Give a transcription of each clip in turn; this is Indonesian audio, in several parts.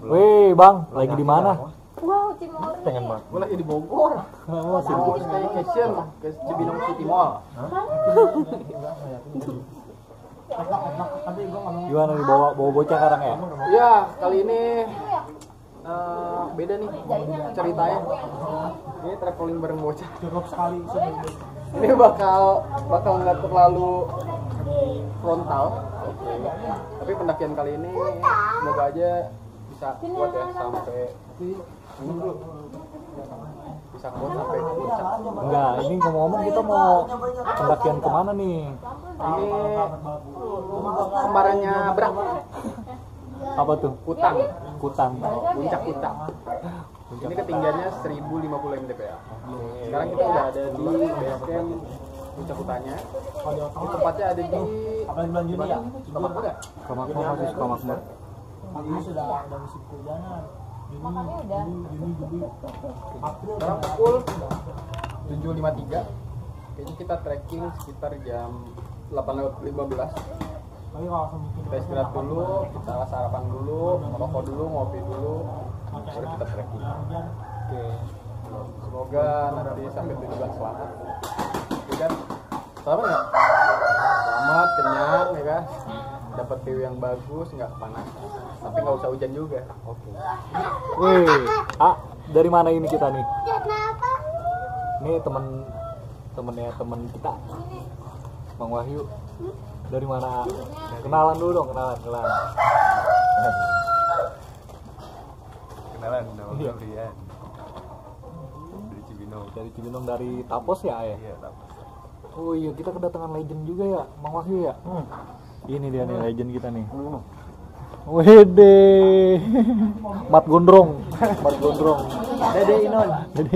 Wih, Bang, lagi di mana? Wow, Cimory. Pengen banget. Gue lagi di Bogor. Oh, Mau staycation ke Cibinong City Mall. Gimana nih bawa bocah sekarang ya? Iya, kali ini beda nih ceritanya. Ini traveling bareng bocah. Cukup sekali sebenarnya. Ini bakal nggak terlalu frontal. Tapi pendakian kali ini semoga aja bisa kuat ya sampai bisa kuat sampai ke puncak. Enggak, ini ngomong-ngomong kita mau pendakian kemana nih? Ini kembarannya Brak, Apa tuh? Kutang, Kutang. puncak Kutang. Ini ketinggiannya 1050 mdpl. Sekarang kita udah ada di base camp puncak Kutangnya. Ini tempatnya ada di mana? Kamakmur ya? Kamakmur masih suka makmur. Ini sudah musim kehujanan. Makannya udah. Sekarang pukul 7.53. Kayaknya kita trekking sekitar jam 8.15. Kita istirahat dulu, kita sarapan dulu, merokok dulu, ngopi dulu, baru kita trekking. Oke. Semoga nanti sampai tujuan selamat. Ya kan? Selamat nggak? Selamat, kenyang, ya kan? Dapat view yang bagus, nggak kepanasan. Tapi nggak usah hujan juga. Oke. Wih, dari mana ini kita nih? Ini temen kita, Bang Wahyu. Dari mana? Kenalan dulu dong, kenalan. Kenalan, nama gue Iya. Brian. Dari Cibinong. Dari Cibinong, dari Tapos ya, ayah? Iya, Tapos. Oh iya, kita kedatangan legend juga ya, Bang Wahyu ya. Ini dia nih legend kita nih. Wede, Mat Gondrong. Dede Inon.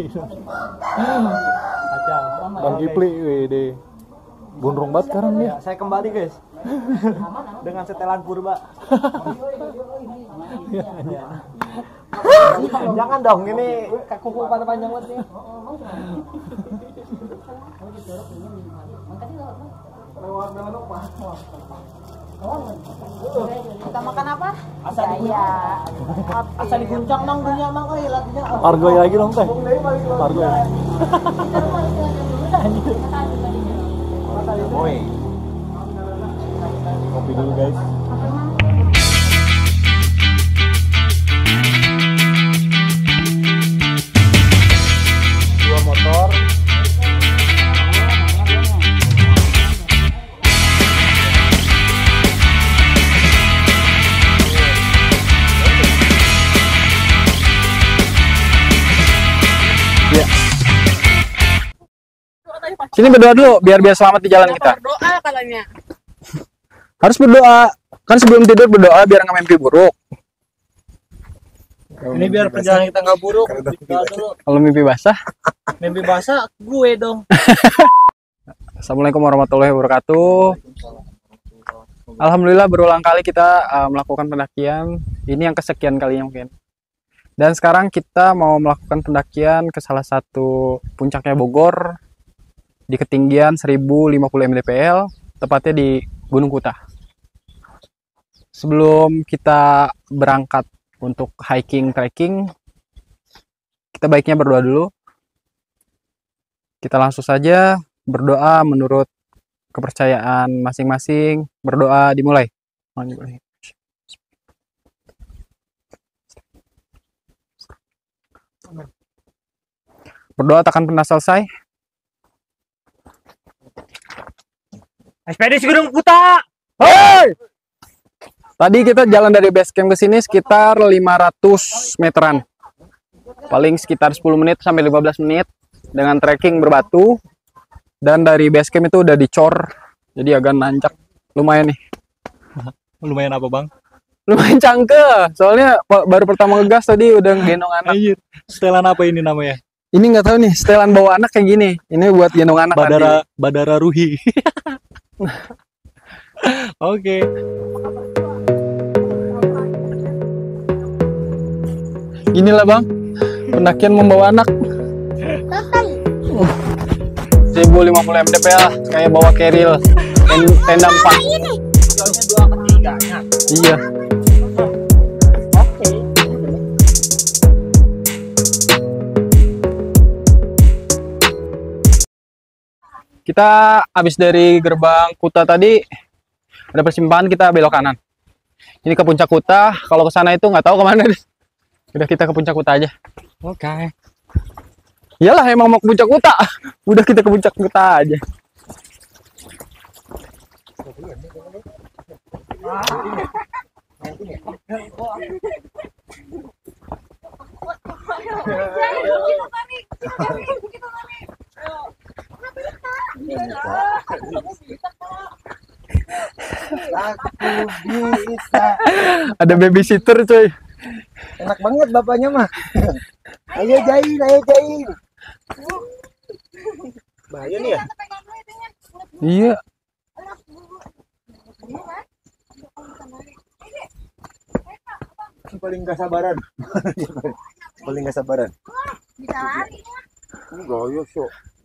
Kacang. Bang Kipli, wede. Gondrong banget sekarang dia. Saya kembali guys. Dengan setelan purba. Jangan dong, ini kuku pada panjang banget nih. Kita makan apa? Asal di puncak mang dunia mang latinya. Argoy lagi dong teh. Argoy. Oi. Kopi dulu guys. Dua motor. Sini berdoa dulu biar selamat di jalan kita. Berdoa katanya. Harus berdoa. Kan sebelum tidur berdoa biar nggak mimpi buruk. Ini biar perjalanan kita nggak buruk. Berdoa dulu. Kalau mimpi basah. Mimpi basah gue dong. Assalamualaikum warahmatullahi wabarakatuh. Alhamdulillah berulang kali kita melakukan pendakian. Ini yang kesekian kalinya mungkin. Dan sekarang kita mau melakukan pendakian ke salah satu puncaknya Bogor di ketinggian 1050 mdpl, tepatnya di Gunung Kutah. Sebelum kita berangkat untuk hiking trekking, kita baiknya berdoa dulu. Kita langsung saja berdoa menurut kepercayaan masing-masing. Berdoa dimulai. Berdoa takkan pernah selesai. Ekspedisi Gunung Kutah. Hei! Tadi kita jalan dari base camp ke sini sekitar 500 meteran. Paling sekitar 10 menit sampai 15 menit dengan trekking berbatu. Dan dari base camp itu udah dicor. Jadi agak nanjak. Lumayan nih. Lumayan apa, Bang? Lumayan cangke. Soalnya baru pertama ngegas tadi udah gendong anak. Anjir. Setelan apa ini namanya? Ini nggak tahu nih, setelan bawa anak kayak gini. Ini buat gendong anak Badara Ruhi. Oke. Inilah Bang, pendakian membawa anak. 1050 mdpl kayak bawa keril tenda 4. Iya. Kita habis dari gerbang Kuta tadi, ada persimpangan, kita belok kanan. Ini ke Puncak Kuta. Kalau ke sana itu nggak tahu kemana. Udah kita ke Puncak Kuta aja. Oke. Iyalah emang mau ke Puncak Kuta. Udah kita ke Puncak Kuta aja. Ada babysitter coy. Enak banget bapaknya mah. Ayo jain, ayo jain. Bahaya nih ya. Iya. Paling gak sabaran. Paling gak sabaran. Bisa lari. Goyo so.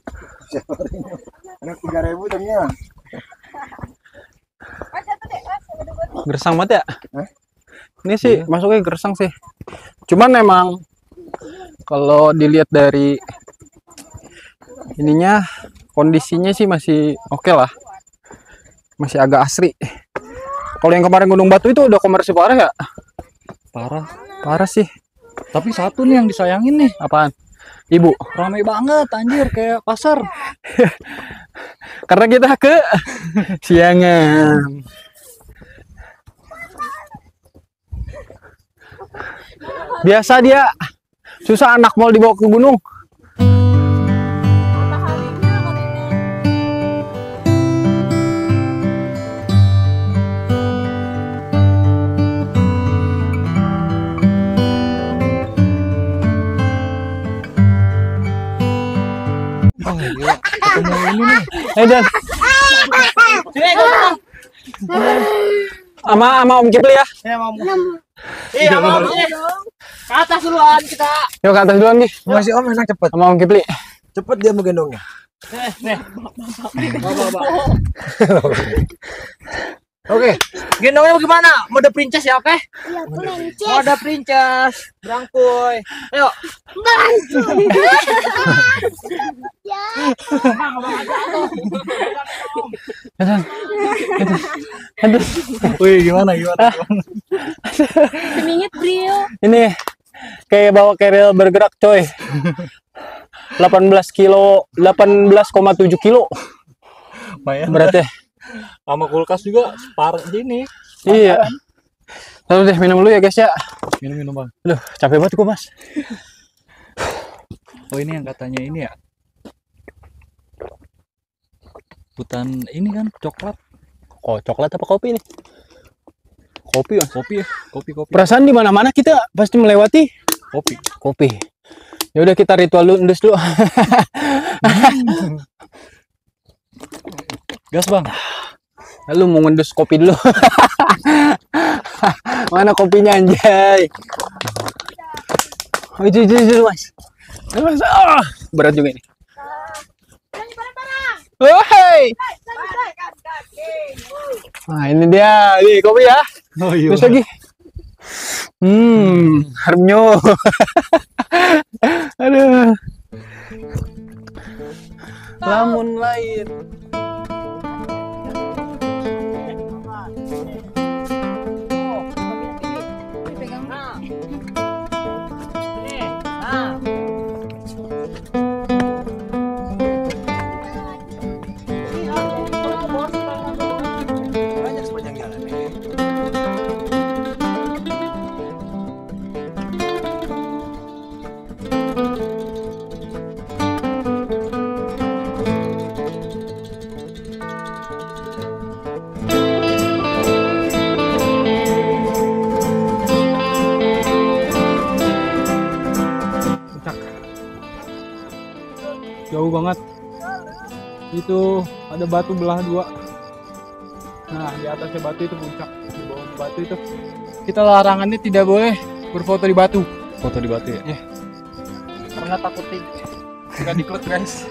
Anak 3.000 tamnya. Gersang banget ya. Hah? Ini sih masuknya gersang sih. Cuman emang kalau dilihat dari ininya, kondisinya sih masih oke lah. Masih agak asri. Kalau yang kemarin Gunung Batu itu udah komersil parah ya? Parah. Parah sih. Tapi satu nih yang disayangin nih. Apaan? Ibu. Ramai banget anjir kayak pasar. Karena kita ke siangan. Biasa dia susah anak mau dibawa ke gunung. Oh iya, ketemu ini nih. Dan sama Om Kipli ya. Iya, mau ke atas duluan kita. Yuk ke atas duluan nih. Masih Om enak cepet. Sama Om Kipli. Cepet dia mau gendongnya. Oke, gendongnya bagaimana? Mode princess ya, oke? Iya, princess. Mode princess, berangkuy. Ayo. Aduh. Aduh. Wih, gimana? Semingit brio. Ini kayak bawa keril bergerak coy. 18 kilo, 18,7 kilo Lumayan. beratnya. Sama kulkas juga parah gini. Iya. Lalu deh minum dulu ya guys ya. Minum Bang. Aduh, capek banget gua, Mas. Oh, ini yang katanya ini ya. Hutan ini kan coklat. Oh, coklat apa kopi nih? Kopi, Mas. Kopi ya, kopi. Perasaan di mana-mana kita pasti melewati Kopi. kopi. Ya udah kita ritual dulu, ndus dulu. Gas Bang. Lalu mau ngendus kopi dulu. Mana kopinya anjay? Oh, itu Mas. Mas. Ah, berat juga ini. Oh, hey. Nah, ini dia, nih kopi ya. Oh iya. Terus lagi. Harumnya. Aduh. Lamun lain. Banyak sepanjang jalan nih. Jauh banget. Itu ada batu belah dua. Nah, di atasnya batu itu puncak. Di bawah batu itu kita larangannya tidak boleh berfoto di batu. Foto di batu ya. Karena takut nggak diklut guys.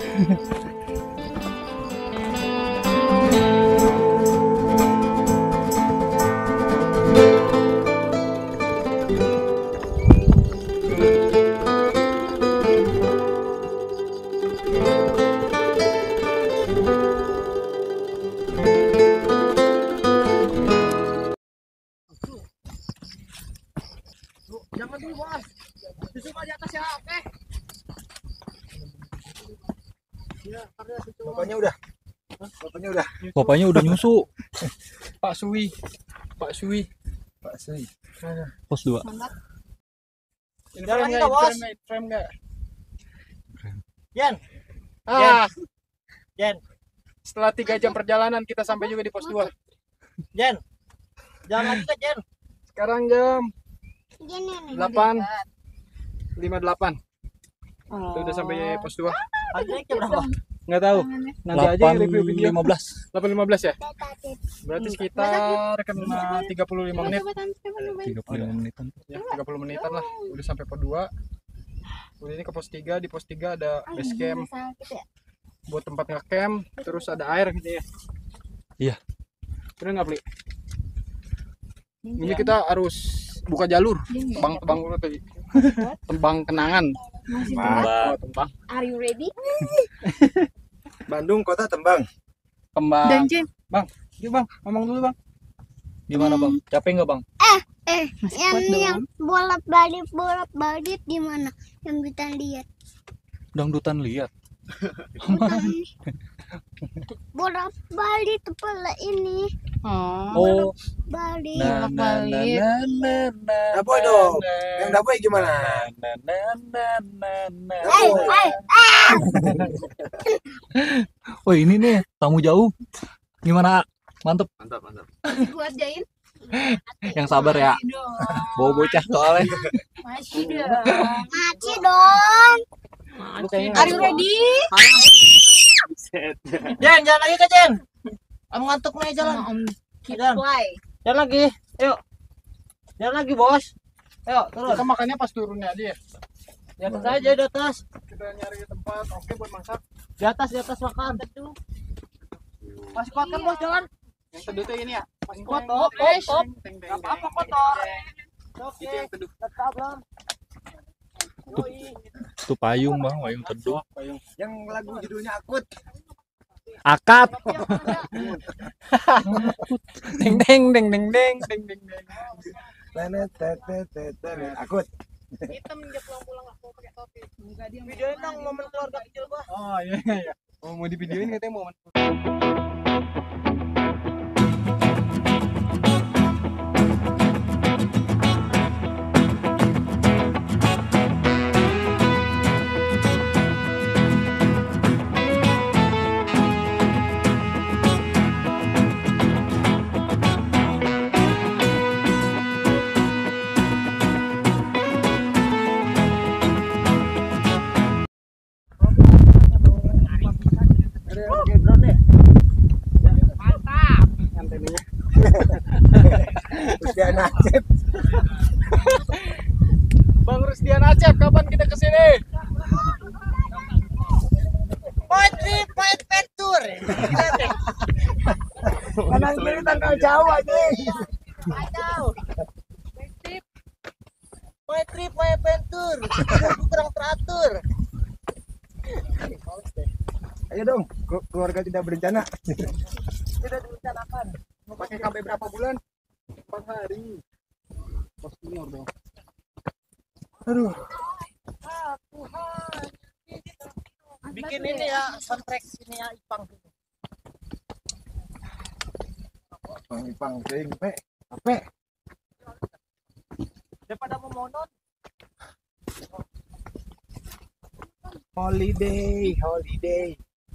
Jangan dulu bos. Susu mah di atas ya, oke. Ya, Bapaknya udah. Bapaknya udah. Bapaknya udah nyusu. Pak Suwi. Pak Suwi. Pak Sui. Pos 2. Ini Jalan frame kita, nggak? bos. Frame nggak? Jen, Ah, Jen, setelah 3 jam perjalanan kita sampai juga di pos 2. Jen. Jangan lagi ke Jen. Sekarang jam Gini nih. 8.58. Kita udah sampai pos 2. Harganya berapa? Nggak tahu. Nanti aja review video. 8.15. 8.15 ya? Berarti sekitar kena 35 menit. 35 menitan. Ya, 30 menitan lah. Udah sampai pos 2. Udah ini ke pos 3. Di pos 3 ada base camp buat tempat nge-camp. Terus ada air gitu ya. Iya. Keren nggak, Pli? Ini kita harus buka jalur. Tembang dulu tadi. Tembang kenangan. Oh, tembang. Are you ready? Bandung kota Tembang. Tembang. Bang, yuk Bang, ngomong dulu Bang. Gimana bang? Capek nggak bang? Yang bolak-balik di mana? Yang kita lihat. Dangdutan lihat. Bolak-balik kepala ini. Oh. Balik. Daboy dong. Yang Daboy gimana? Oh ini nih tamu jauh. Gimana? Mantep. Mantap, mantap. Buat jain. Yang sabar ya. Bawa bocah soalnya. Masih dong. Are you ready? Jen, jalan lagi ke Jen. Kamu ngantuk nih jalan. Jalan. Fly. Jalan lagi. Yuk. Jalan lagi, Bos. Ayo, turun. Kita makannya pas turunnya aja ya. Di atas aja, di atas. Kita nyari tempat oke buat masak. Di atas makan. Masih kuat kan, Bos, jalan? Yang teduh tuh ini ya. Masih Kuat, teng, top. teng, teng, Gak teng, apa-apa, teng, kotor. teng. Oke. Itu yang teduh. Tetap, Bang. Itu payung bang, payung teduh. Yang lagu judulnya Akut. Akad. Deng deng deng deng deng deng deng deng. Akut. Hitam dia pulang-pulang nggak mau pakai topi. Enggak dia. Videoin dong momen keluarga kecil gua. Oh iya iya. Oh, mau di videoin katanya mau. Mantap. Antenanya. Rusdiana Acep. Bang Rusdian Acep, kapan kita kesini? Poetry, poet pentur. Kanan kiri tanggal jauh aja. Kacau. Poetry, poet pentur. Hidupku kurang teratur. Ayo dong, keluarga tidak berencana. Tidak direncanakan. Mau pakai KB berapa bulan? 4 hari. Pos timur dong. Aduh, Bikin ini ya, soundtrack ini ya, Ipang. Ipang sing pe. Ape. Daripada mau monon. Holiday, holiday.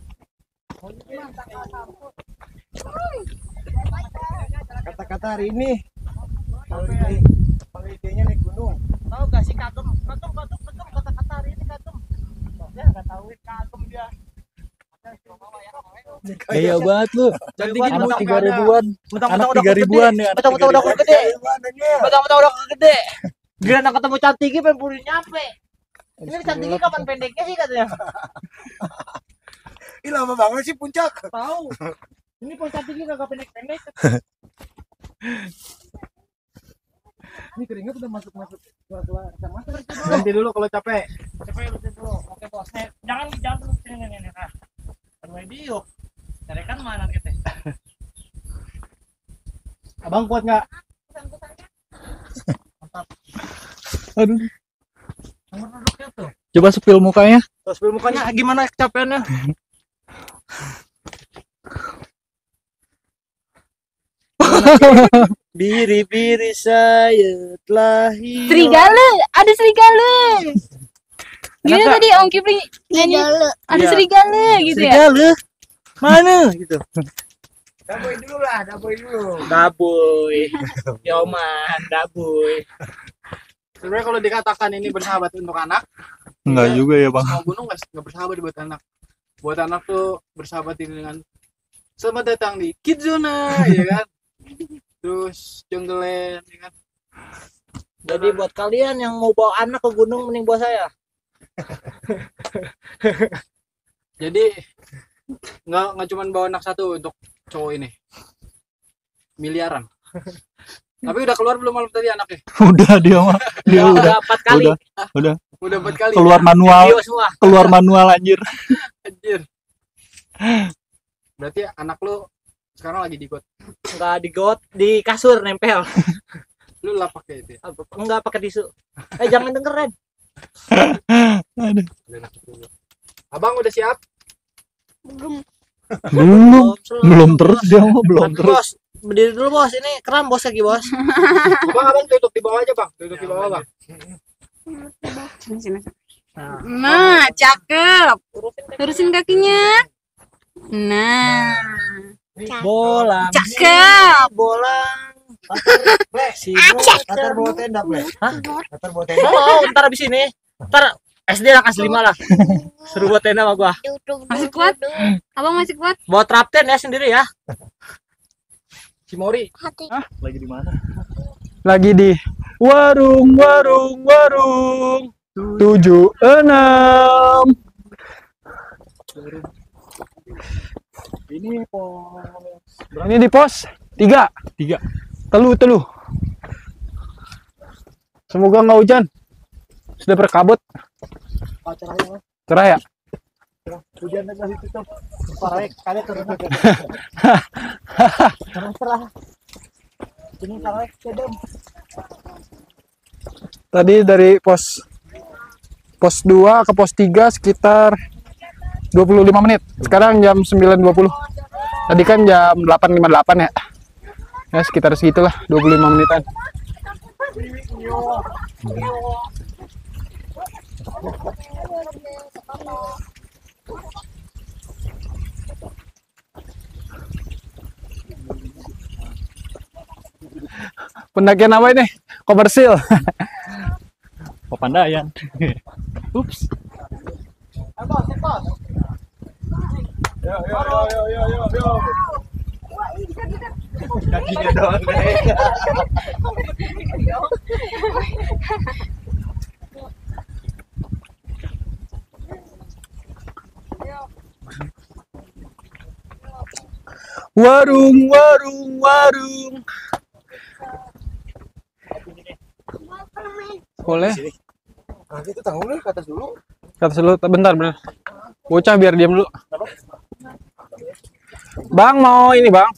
Kata-kata hari ini. Holiday. Holidaynya naik gunung. Tahu gak sih kagum kata-kata hari ini kagum. Ya nggak tahu kagum dia. Gaya banget lu. Cantik Anak Mentang-mentang 3.000-an. Anak 3.000-an ya. Anak Mentang-mentang udah 3.000-an. gede. Mentang-mentang udah gede. Gila nak ketemu cantiknya pengen pulih nyampe. Ini cantiknya kapan pendeknya sih katanya? Ih lama banget sih puncak. Tahu. Ini pun cantiknya kagak pendek-pendek. Ini keringat udah masuk-masuk keluar sama. Nanti dulu kalau capek. Coba lu dulu. Oke bos. Jangan dulu sini nih. Nah. Ready yuk. Cari kan mana kita? Abang kuat nggak? Aduh. Coba spill mukanya. Spill mukanya gimana kecapeannya? Biri-biri saya telah hilang. Serigala, ada serigala. Gimana tadi Om Kipling nyanyi? Ada Iya. serigala gitu ya? Serigala? Mana gitu? Daboy dulu lah, daboy dulu. Daboy. Yoman, daboy. Sebenarnya kalau dikatakan ini bersahabat untuk anak, Enggak juga ya, Bang. semua gunung nggak bersahabat buat anak. Buat anak tuh bersahabat ini dengan selamat datang di Kidzona, ya kan? Terus Jonggelen, ya kan? Jadi buat kalian yang mau bawa anak ke gunung mending bawa saya. Jadi nggak cuma bawa anak satu untuk cowok ini, miliaran. Tapi udah keluar belum malam tadi anaknya? Udah dia mah. Dia udah 4 kali. udah Udah 4 kali. keluar manual, Video semua. keluar manual anjir. Anjir. Berarti anak lu sekarang lagi di got. Enggak di got, di kasur nempel. Lu lap pakai itu ya? Enggak pakai tisu. Jangan dengerin. Aduh. Abang udah siap? Belum terus dia mah belum terus. Bos, berdiri dulu bos. Ini kram bos lagi bos. Abang tutup di bawah aja bang. Tutup di bawah bang. Nah, cakep. Terusin kakinya. Nah, Bolang. cakep. Bolang. Ntar bawa tenda, Ble. Hah? Ntar bawa tenda. Oh, ntar abis ini. Ntar SD lah kelas 5 lah. Suruh buat tenda sama gua. Masih kuat? Abang masih kuat? Bawa trapten ya sendiri ya. Cimori. Lagi di mana? Lagi di warung 76. Ini di pos 3. Telu. Semoga nggak hujan. Sudah berkabut. Cerah ya? Hujan aja situ tuh. Parek kalian turun. Cerah. Ini parek sedem. Tadi dari pos 2 ke pos 3 sekitar 25 menit. Sekarang jam 9.20. Tadi kan jam 8.58 ya. Ya sekitar segitulah 25 menitan. Pendakian apa ini? Komersil. Pepandayan. Ups. Kakinya doang. Warung. Boleh. Nah, itu tanggung dulu ke atas dulu. Kata dulu, bentar. Bocah biar diam dulu. Bang mau ini bang.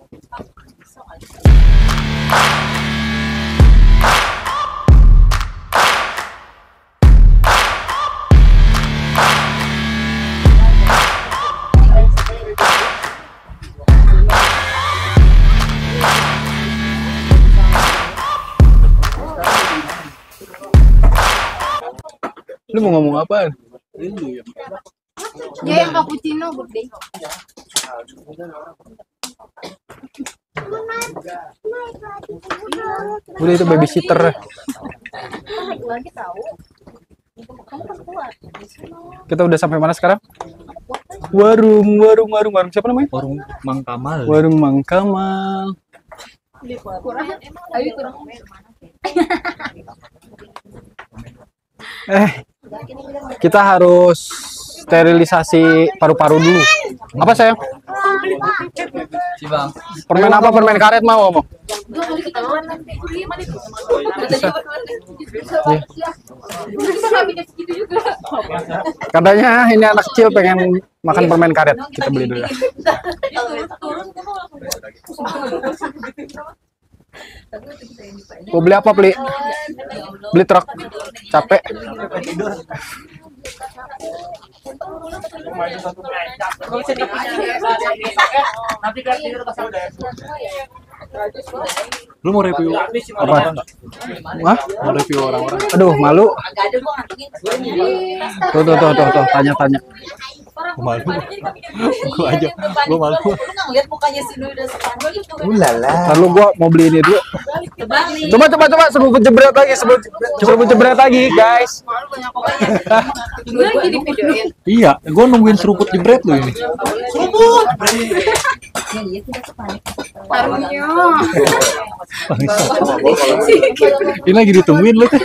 Lu mau ngomong apaan? Dia yang cappuccino, Bude. Udah itu babysitter. Lagi tahu. Kamu kan kuat. Kita udah sampai mana sekarang? Warung. Siapa namanya? Warung Mang Kamal. Warung Mang Kamal. Kurang. Ayo kurang. Kita harus sterilisasi paru-paru dulu. Apa sayang? Si Bang. Permen apa? Permen karet mau? Katanya ini anak kecil pengen makan permen karet. Kita beli dulu. Mau beli apa, beli? Beli truk. Capek. Lu mau review Apa? Wah? Mau review orang-orang? Aduh, malu. Tuh, tanya-tanya. Malu. Gua aja, gua malu. Ngeliat mukanya si Dwi udah sepanjang gitu. Lalu gua mau beli ini dulu. Coba sebelum jebret lagi, guys. Gue lagi di videoin. Iya, gua nungguin seruput jebret lu ini. Taruhnya. Ini lagi ditungguin lu tuh.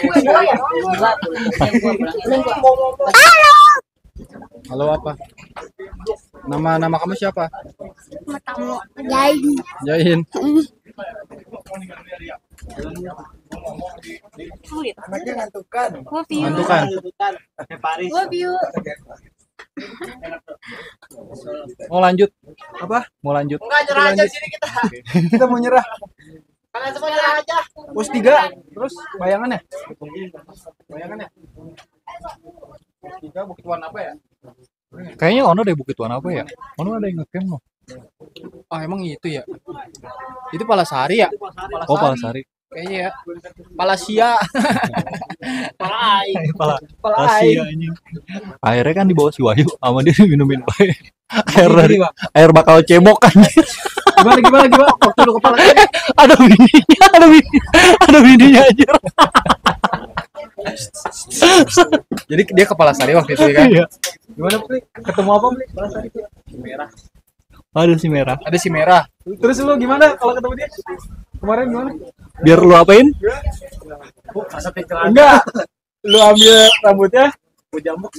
Halo, apa? Nama kamu siapa? Jain. Ngantukan. Love you. Mau lanjut? Apa? Mau lanjut? Enggak, nyerah aja sini kita. Kita mau nyerah. Kalian semua nyerah aja. Pos 3. Terus bayangannya? Pos 3 Bukit Warna apa ya? Kayaknya Ono deh Bukit Warna apa ya? Ono ada yang ngecamp loh. Ah, emang itu ya? Itu Palasari ya? Oh, Palasari. Kayaknya ya. Palasia. Palasari anjing. Airnya kan di bawah si Wahyu sama dia minumin bae. Air bakal cebok anjir. Gimana? Waktu lu kepala Ada bininya anjir. Jadi dia ke Palasari waktu itu kan? Iya. Gimana, Pli? Ketemu apa, Pli? Palasari merah. Ada si merah. Ada si merah. Terus lu gimana kalau ketemu dia? Kemarin gimana? Biar lu apain? Enggak. Lu ambil rambutnya, gua jambuk.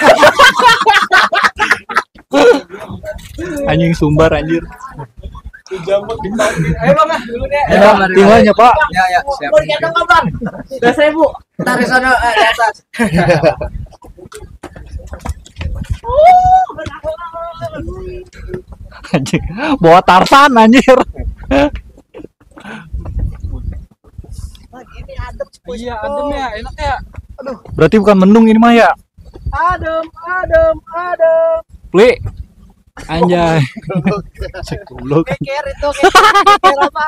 Anjing sumbar anjir. Jambuk dipanggil. Ayo Bang, dulu deh. Tinggalnya Pak. Ya, siap. Mau digendong nggak, Bang? 2.000. Tarik sana di atas. Anjing, bawa Tarsan anjir. Iya, adem ya, enak ya. Berarti bukan mendung ini mah ya. Adem. Pli. Anjay. Goblok. Keker itu, keker apa?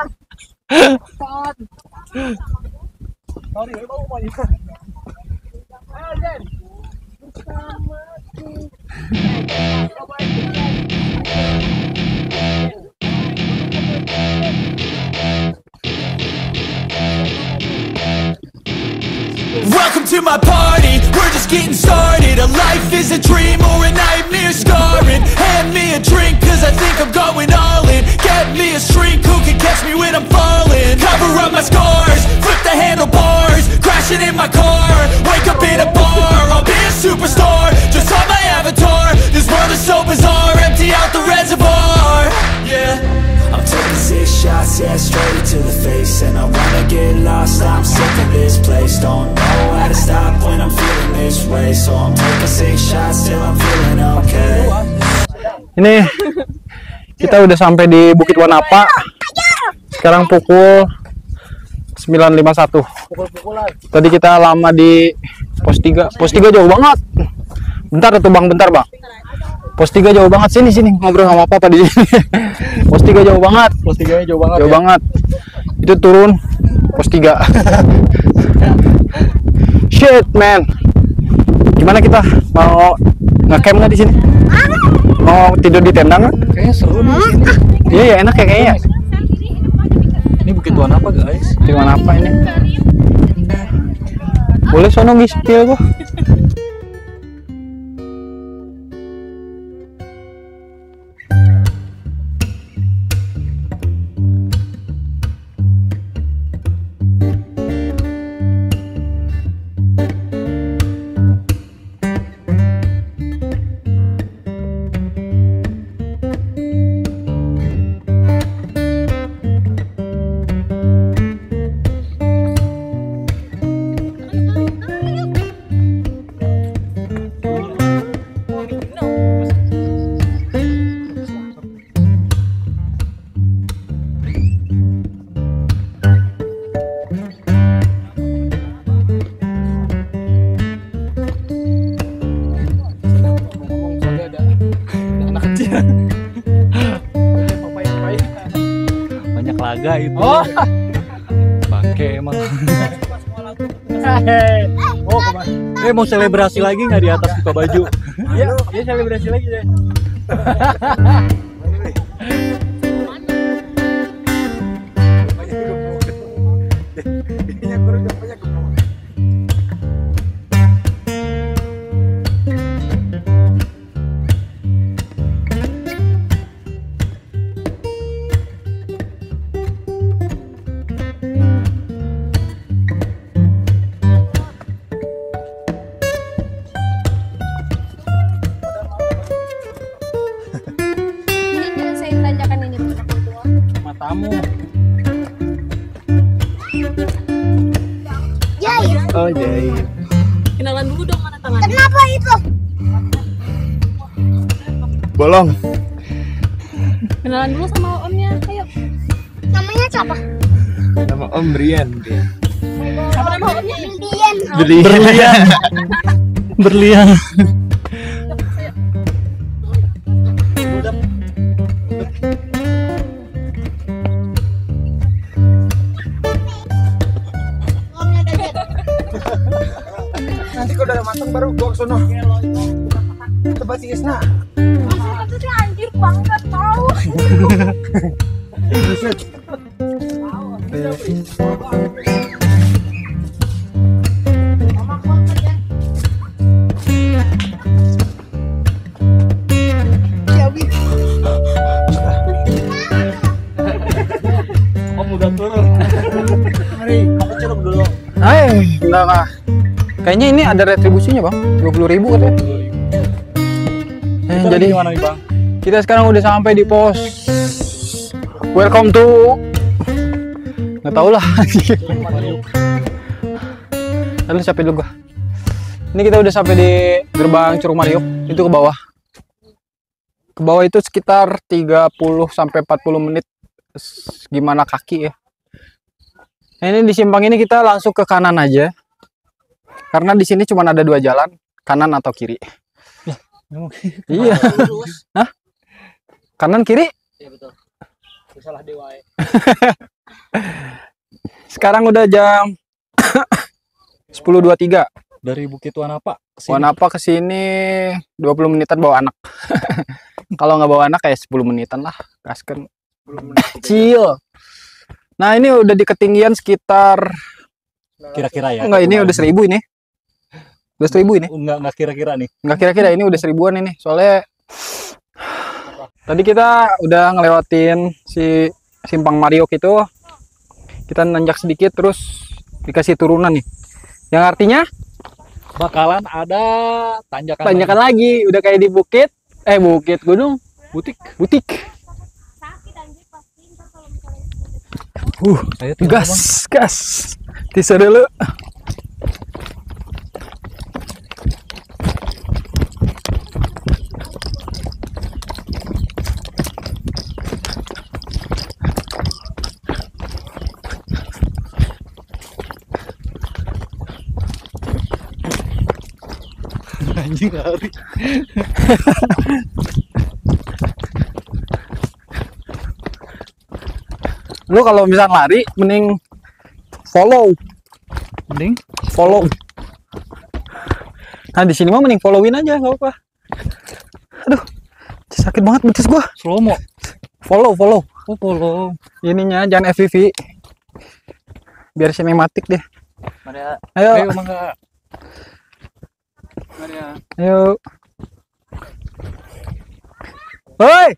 Welcome to my party, we're just getting started. A life is a dream or a nightmare scarring. Hand me a drink cause I think I'm going all in. Get me a shrink who can catch me when I'm falling. Cover up my scars, flip the handlebars. Crashing in my car, wake up in a bar. I'll be a superstar, just on my avatar. This world is so bizarre, empty out the reservoir. Yeah, I'm taking 6 shots, yeah, straight to the face. And I wanna get lost, I'm sick of this place. Don't know how to stop when I'm feeling this way. So I'm taking 6 shots till I'm feeling okay. Ini kita udah sampai di Bukit Wanapa. Sekarang pukul 9.51. Tadi kita lama di pos 3. Pos 3 jauh banget. Bentar tuh Bang, bentar Bang. Pos 3 jauh banget, sini ngobrol sama Papa di sini. Pos 3 jauh banget. Pos 3-nya jauh banget. Jauh banget. Itu turun pos 3. Shit, man. Gimana kita mau nge-camp nggak di sini? Mau tidur di tenda nggak? Kayaknya seru nih sini. Iya ya, enak ya kayaknya. Ini Bukit Warna apa guys? Di mana apa ini? Boleh sono ngispil gua. olahraga itu. Oh. Bangke emang. Oh, kemana? Mau selebrasi lagi nggak di atas buka baju? Iya, dia selebrasi lagi deh. Ini jangan saya tanjakan ini Bro. Matamu. Jai, Oh, Jai. kenalan dulu dong mana tangan. Kenapa itu? Bolong. Kenalan dulu sama omnya, ayo. Namanya siapa? Nama Om Brian. Apa nama omnya? Dian. Berlian. Berlian. Nanti kalau udah matang baru gua ke sono. Coba si Isna. Maksudnya tuh anjir banget tau. Om udah turun. Mari, kamu celok dulu. Enggak lah. Kayaknya ini ada retribusinya, Bang. 20.000 katanya. Jadi Gimana nih Bang? kita sekarang udah sampai di pos. Welcome to. Nggak tahu lah. Lalu sampai dulu gua. Ini kita udah sampai di gerbang Curug Mariuk. Itu ke bawah. Ke bawah itu sekitar 30 sampai 40 menit. Gimana kaki ya. Nah, ini di simpang ini kita langsung ke kanan aja. Karena di sini cuma ada 2 jalan, kanan atau kiri. Iya. Hah? Kanan kiri? Iya betul. Salah dewa. Sekarang udah jam 10.23. Dari Bukit Wanapa ke sini. Wanapa ke sini 20 menitan bawa anak. Kalau nggak bawa anak kayak 10 menitan lah. Kasken. Kecil. Nah, ini udah di ketinggian sekitar Kira-kira ya. enggak, ini udah 1000 ini. Udah 1000 ini. Enggak kira-kira nih. Enggak kira-kira ini udah 1000-an ini. Soalnya tadi kita udah ngelewatin si simpang Mariuk itu. Kita nanjak sedikit terus dikasih turunan nih. Yang artinya Bakalan ada tanjakan. tanjakan lagi. Udah kayak di bukit gunung, Butik. butik. Sakit anjir pasti ntar kalau misalnya. Saya tinggal, Bang. Gas. Tisu dulu. Anjing lari. Lu kalau misal lari mending follow. Mending Follow. Nah, di sini mah mending followin aja, enggak apa-apa. Aduh. Sakit banget betis gua. slow mo. Follow. Oh, follow. Ininya jangan FPV. Biar sinematik deh. Mari ya. Ayo. Ayo Mangga. Mari ya. Ayo. Hoi.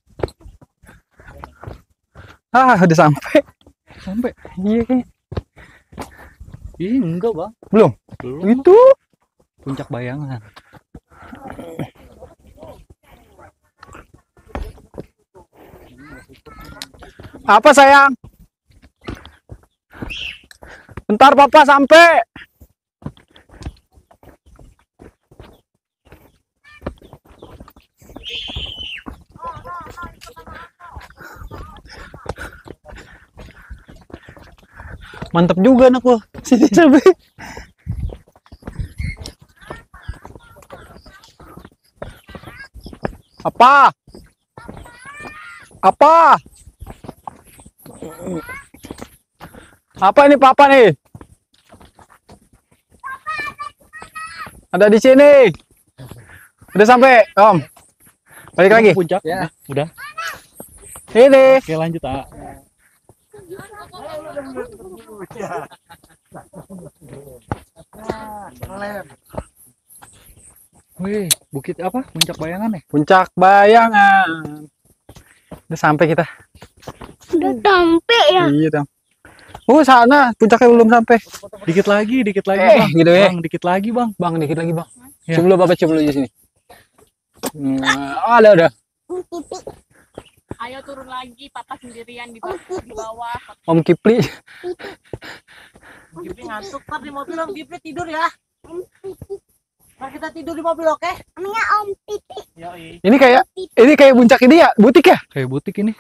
Udah sampai. Sampai. Iya kayaknya. Ih, enggak, Bang. Belum. Belum. Itu. Puncak Bayangan. Apa sayang? Bentar papa sampai. Mantap juga anak lo. Sini sampai. Apa? Apa? Apa ini papa nih? Ada di sini. Udah sampai, Om. Balik lagi. Puncak. Ya. Udah. Ini. Oke, lanjut, ah. Wih, bukit apa? Puncak Bayangan ya? Puncak Bayangan. Udah sampai kita. Udah sampai ya. Iya, Tom. Sana puncaknya belum sampai. Dikit lagi, Bang. Gitu ya. Bang, dikit lagi, Bang. Bang, dikit lagi, Bang. Ya. Cium dulu, Bapak cium dulu di sini. Ada. Ayo turun lagi, papa sendirian di bawah. Om Kipli. Gipri ngantuk, ntar di mobil Om Gipri tidur ya. Ntar kita tidur di mobil, oke? Namanya Om Pipi. Yoi. Ini kayak puncak ini ya, butik ya? Kayak butik ini.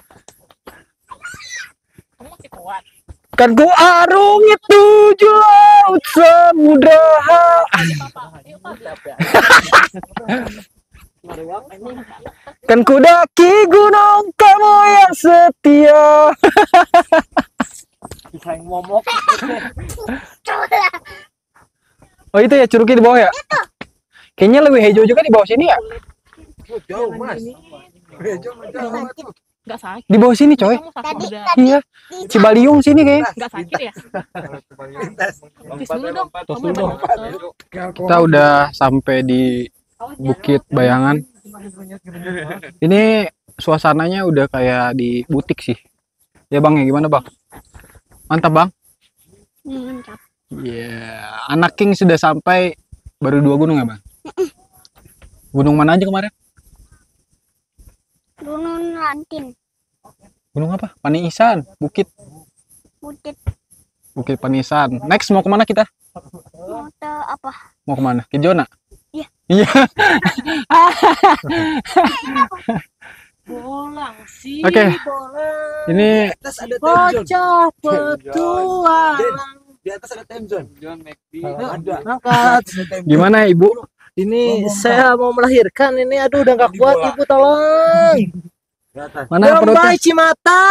Kamu masih kuat. Kan ku arungi 7 laut samudra. Papa, yuk Pak. Kan ku daki gunung kamu yang setia. Bisa yang momok. Oh itu ya curugnya di bawah ya? Kayaknya lebih hijau juga di bawah sini ya? Jauh, Mas. Nggak sakit. Di bawah sini coy. Kamu sakit udah. Iya. Cibaliung sini kayaknya. Nggak sakit ya? Tis dulu dong. Tos Kamu dulu emang Kita udah sampai di Bukit Bayangan. Ini suasananya udah kayak di butik sih. Ya Bang, ya gimana Bang? Mantap Bang. Mantap. Iya, anak King sudah sampai. Baru 2 gunung ya Bang? Gunung mana aja kemarin? Gunung Lantin. Gunung apa? Paniisan, Bukit Paniisan. Next mau kemana kita? Mau ke apa? Mau kemana? Ke Jona? Iya. Iya. Bolang sih. Oke. Ini Atas ada time zone. Bocah petualang. Di atas ada time zone. Ada. Angkat. gimana Ibu? Ini saya mau melahirkan ini. Aduh udah nggak kuat Ibu, tolong. Di atas. Mana perutnya? Domba Cimata,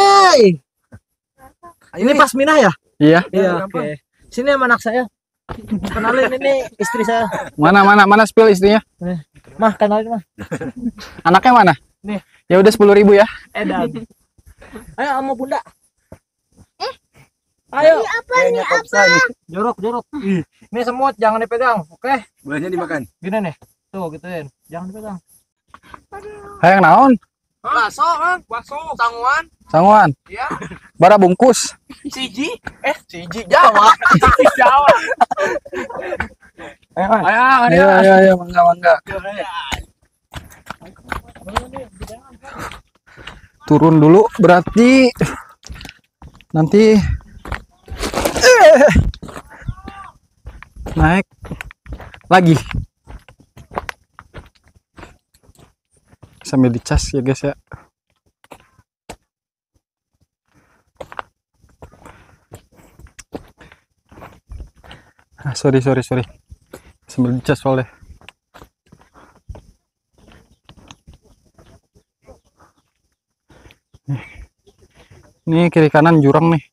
Ini Pasminah ya? Iya. Iya, oke. Sini sama anak saya. Kenalin ini istri saya. Mana spill istrinya? Mah, kenalin mah. Anaknya mana? Nih. Ya udah 10.000 ya. Edan. Ayo sama Bunda. Ayo. Apa nih? Apa? Jorok. Ini semut jangan dipegang, oke? Bolanya dimakan. Gini nih. Tuh, gituin. Jangan dipegang. Hayang naon? Bakso, Bang. Bakso. Sanguan. Sanguan. Iya. Bara bungkus. Siji. Siji Jawa. Jawa. Ayo, mangga. Turun dulu berarti nanti naik lagi sambil dicas ya guys ya. Sorry sambil dicas soalnya. Ini kiri kanan jurang nih.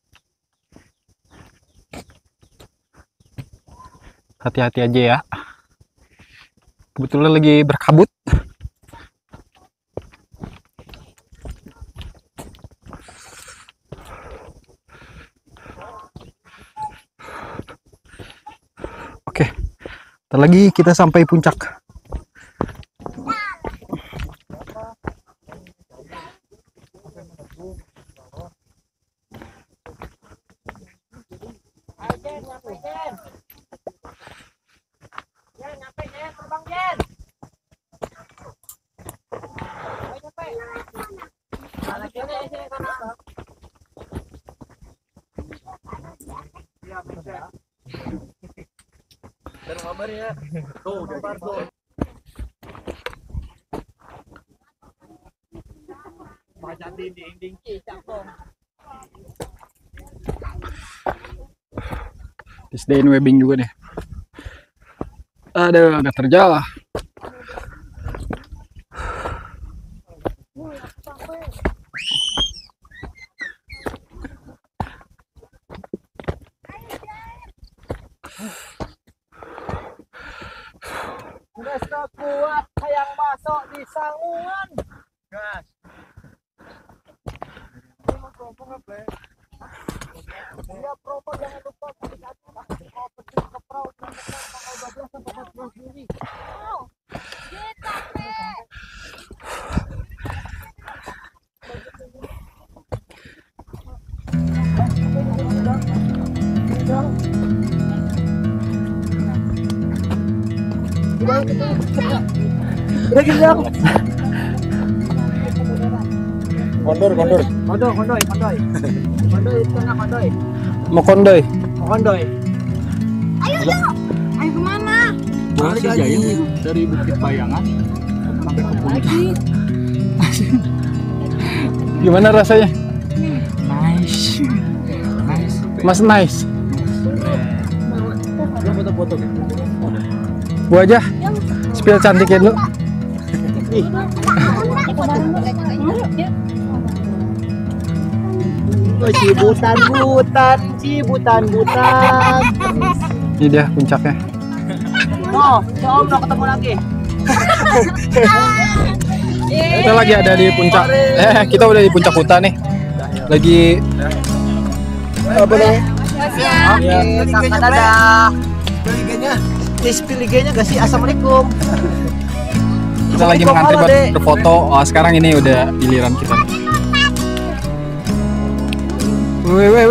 Hati-hati aja ya. Kebetulan lagi berkabut. Oke. Ntar lagi kita sampai puncak. Disdain webbing juga nih. Aduh, agak terjal. Gas kuat yang masuk di sangungan. Gas. Ya promo jangan lupa ke perahu tanggal 12 sampai 14 Juli. Udah kenyang. Kondor. Kondoy tengah kondoy. Mau kondoy. Kondoy. Ayo kemana? Balik aja dari Bukit Bayangan sampai ke Puncak. Gimana rasanya? Nice. Mas nice. Foto-foto. Gua aja spill cantikin lu. Cibutan. Ini dia puncaknya. Oh, Om udah ketemu lagi. Kita lagi ada di puncak. Kita udah di puncak hutan nih. Lagi apa namanya? Dadah. Spill IG-nya gak sih? Assalamualaikum. Kita lagi mengantri buat berfoto. Oh, sekarang ini udah giliran kita. Weh.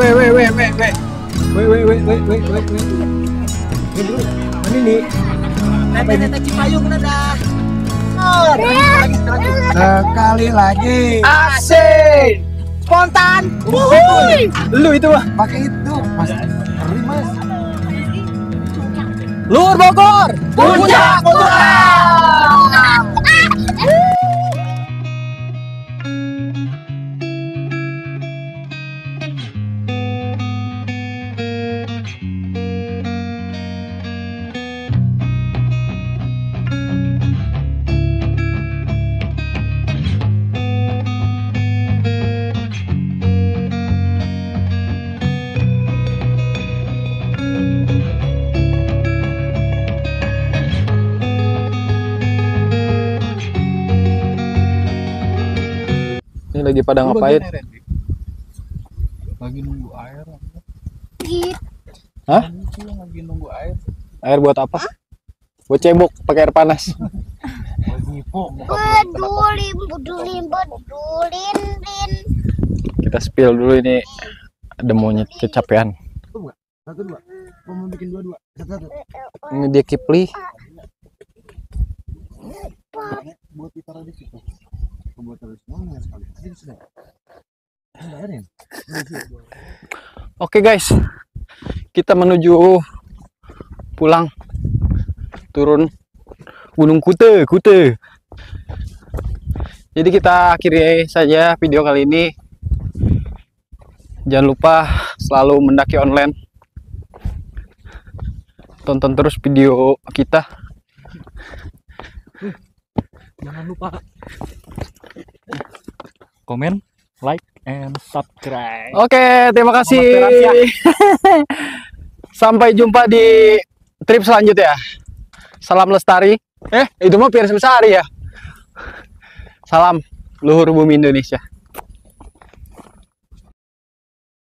Ini nih. Nenek Cipayung dadah. Sekali lagi. Asik. Spontan. Wuhui. Lu itu mah. Pakai itu. Mas. Ngeri, Mas. Luhur Bogor. Puncak Bogor. Ini lagi pada ngapain? Lagi nunggu air. Hah? Lagi nunggu air. Air buat apa? Buat cebok pakai air panas. Bedulin. Kita spill dulu ini. Ada monyet kecapean. Satu dua. Mau bikin dua. Satu. Ini dia Kipli. Buat ditaruh di situ. Buat taruh semuanya sekali. Tadi sudah. Bayarin. Oke guys, kita menuju pulang, turun Gunung Kute. Jadi kita akhiri saja video kali ini. Jangan lupa selalu mendaki online. Tonton terus video kita. Jangan lupa komen, like, and subscribe. Oke, terima kasih. Sampai jumpa di trip selanjutnya. Salam lestari. Itu mah Pierre Lestari ya. Salam luhur bumi Indonesia.